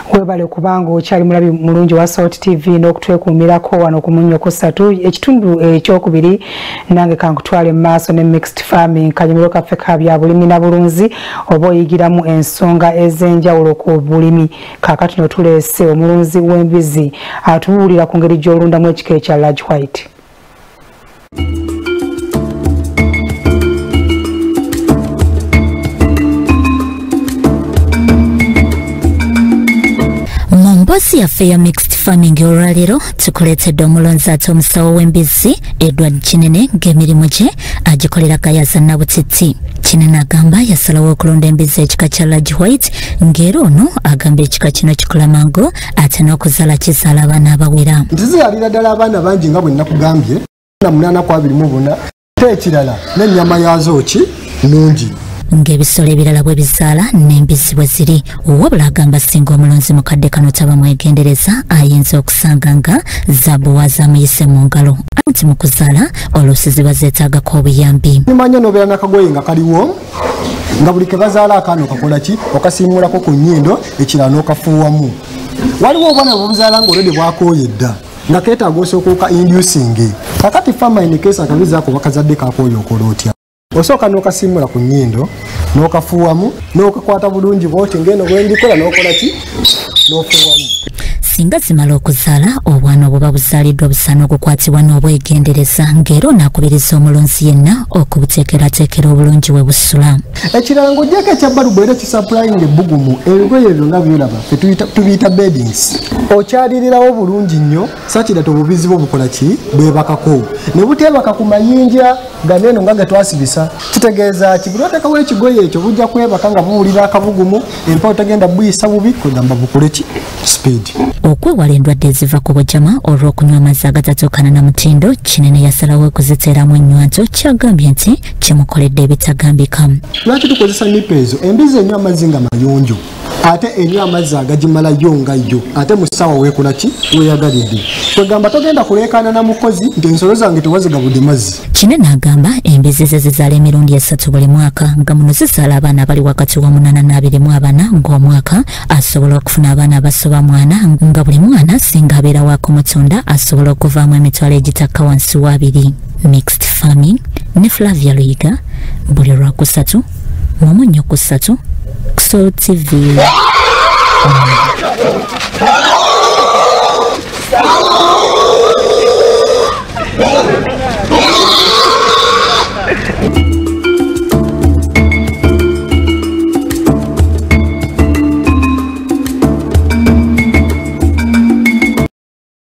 webale kubanga okyali mulabi mulungi wa Salt TV n'okutwekuumirako wano ku Munnyo ku 3 ekitundu ekyokubiri nange kankutwale maaso ne mixed farming kanyumiro kaffe ka bya bulimi na bulunzi oba oyigiramu ensonga ez'enjawulo ku bulimi kaakati no tuleese omulunzi w'embizzi atubuulira ku ngeri gy'olundamu ekika ekya large white. Mbosi yaffe ya mixed farming olwaleero tukuleetedde omulonzi ate omusawo w'embizzi Edward Kinene ng'emirimu gye agikolera gayaza Nabutiti. Kinene agamba yasalawo okulonda embizzi ekika kya large white ng'era ono agamba ekika kino kikola mangu ate n'okuzaala kizaala abaana abawera. Ntizaalira ddala abaana bangi nga bwe nnakugambye na 824 ate ekirala n'ennyama yazo ki nnungi. Ng'ebisolo ebirala bwe bizaala n'embizzi bwe ziri wabula agamba singa omulonzi mukadde kano taba mwegendereza ayinza okusanga nga zabuwa zamuyise mu ngalo anti mu kuzaala oluusi ziba zeetaagako obuyambi. Nimanya n'obeera n'akagoye nga kaliwo nga buli ke bazaala akaana okakola ki okasiimulako ku nnyindo ekirala n'okafuuwamu. Waliwo obwana bwebuzaala ng'olwedde bwakooye dda nga keetaaga osooka oka-inducing kakati fama in case akabizaako bakazadde kakooye okola otya. Osooka n'okasiimula ku nnyindo n'okafuuwamu n'okakwata bulungi bw'oti ng'eno bwendikola n'okola ki n'ofuuwamu. Singa zimala okuzaala obwana obwo babuzaaliddwa busaana okukwatibwa n'obwegendereza ng'era onaakubiriza omulonzi yenna okubuteekerateekera obulungi we busula. Ekirala ng'oggyako ekyabbalubu era kisappulayinga ebbugumu ebigoye ebyo nga byolaba tubiyita beddings. Okyalirirawo bulungi nnyo sakirata obubizi bwo bukola ki bwebakako ne buteebaka ku mayinja ganeeno nga getwasibisa. Kitegeeza ki buli oteekawo ekigoye ekyo bujja kwebaka nga buwulira akabugumu empa otagenda buyisa bubi kwegamba bukole ki speed. Okwewala endwadde eziva ku bujama olw'okunywa amazzi agatatuukana na mutindo Kinene yasalawo okuziteeramu ennywanto kyagambye nti kimukoledde ebitagambika. Lwaki tukozesa nipa ezo? Embizzi enywa amazzi nga mayonjo ate enywa amazzi agagimalayo nga yo ate mu ssaawa weekola ki weeyagalidde. Kwegamba togenda kuleekaana na mukozi nti ensolo zange tewazigabudde mazzi. Kinene agamba embizzi ze zizaala emirundi 3 buli mwaka nga muno zizaala abaana abali wakati wa 8 na 24 ng'omwaka asobola okufuna abaana abasoba mwana nga buli mwana singa abeera waakumutunda asobola okuvaamu emitwalo egitakka wansi wa 2. Mixed farming ne Flavia Luyiga buli Lwakusatu mu Munnyo ku 3 Salt TV.